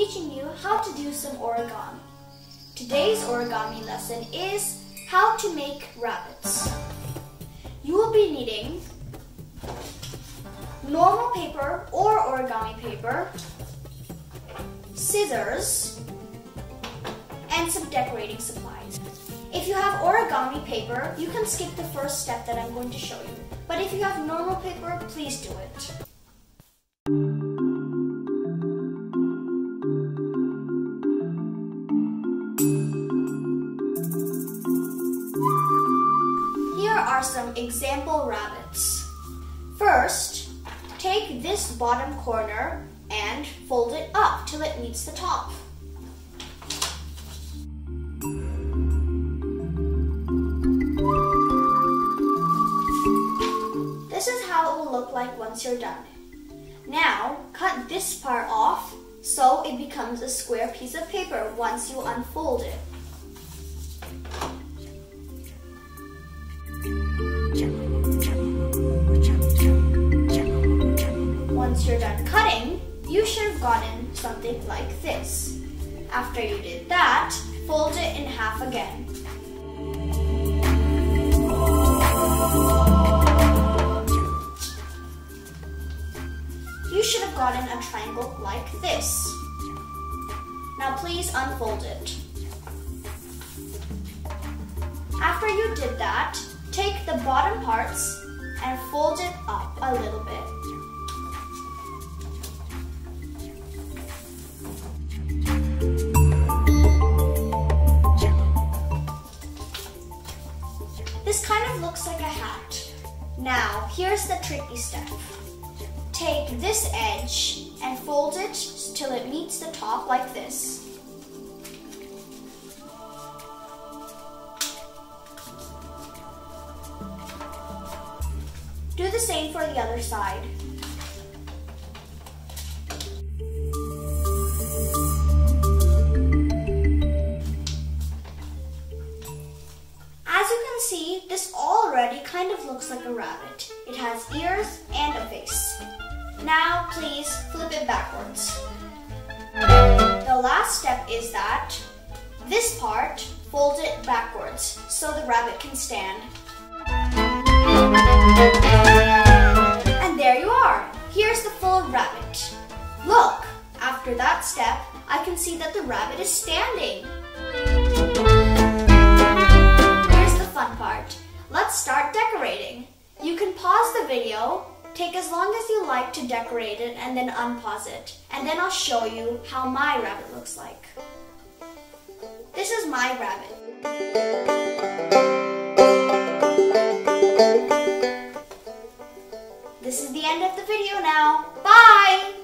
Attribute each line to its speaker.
Speaker 1: teaching you how to do some origami. Today's origami lesson is how to make rabbits. You will be needing normal paper or origami paper, scissors, and some decorating supplies. If you have origami paper, you can skip the first step that I'm going to show you. But if you have normal paper, please do it. Here are some example rabbits. First, take this bottom corner and fold it up till it meets the top. This is how it will look like once you're done. Now, cut this part off so it becomes a square piece of paper once you unfold it. Once you're done cutting, you should have gotten something like this. After you did that, fold it in half again. You should have gotten a triangle like this. Now please unfold it. After you did that, take the bottom parts and fold it up a little bit. This kind of looks like a hat. Now, here's the tricky step. Take this edge and fold it till it meets the top like this. Do the same for the other side. As you can see, this already kind of looks like a rabbit. It has ears and a face. Now, please flip it backwards. The last step is that this part, fold it backwards so the rabbit can stand. And there you are. Here's the full rabbit. Look, after that step, I can see that the rabbit is standing. Here's the fun part. Let's start decorating. You can pause the video, take as long as you like to decorate it, and then unpause it. And then I'll show you how my rabbit looks like. This is my rabbit. This is the end of the video now. Bye!